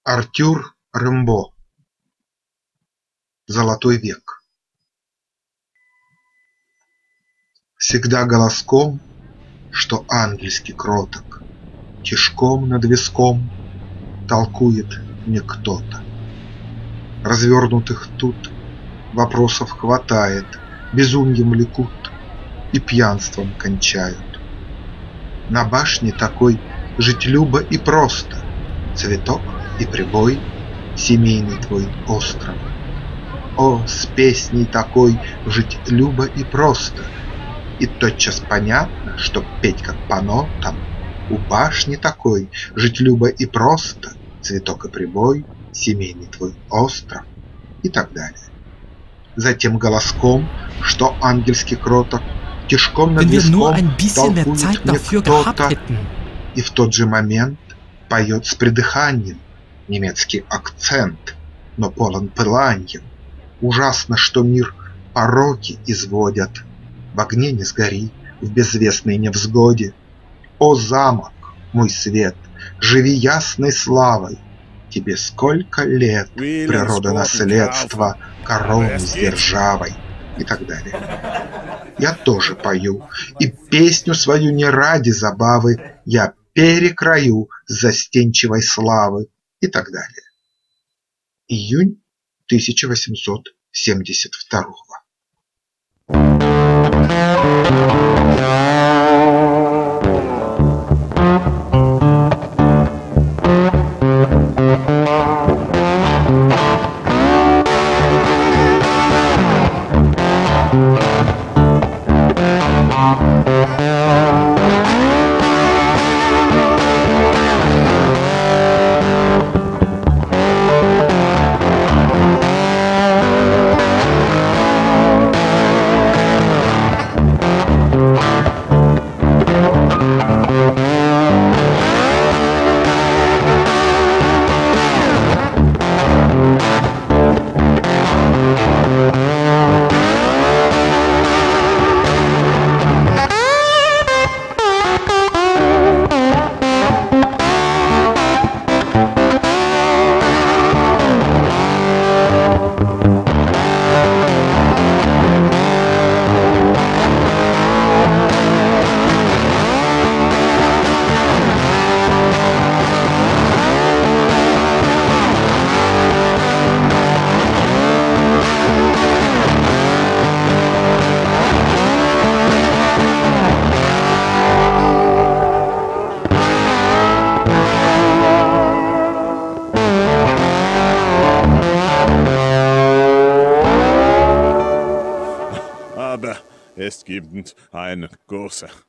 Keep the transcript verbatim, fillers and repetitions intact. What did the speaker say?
Артюр Рембо. Золотой век. Всегда голоском, что ангельски кроток, тишком над виском толкует мне кто-то. Развернутых тут вопросов хватает, безумьем лекут и пьянством кончают. На башне такой жить любо и просто, цветок и прибой, семейный твой остров. О, с песней такой жить любо и просто, и тотчас понятно, что петь как по нотам. У башни такой жить любо и просто, цветок и прибой, семейный твой остров и так далее. Затем голоском, что ангельски кроток, тишком над виском толкует мне кто-то, и в тот же момент поет с придыханием немецкий акцент, но полон пыланьем. Ужасно, что мир пороки изводят. В огне не сгори, в безвестной невзгоде. О, замок, мой свет, живи ясной славой! Тебе сколько лет, природа наследства, короны с державой и так далее. Я тоже пою, и песню свою не ради забавы я перекрою с застенчивой славы и так далее. Июнь тысяча восемьсот семьдесят второго. Aber es gibt eine große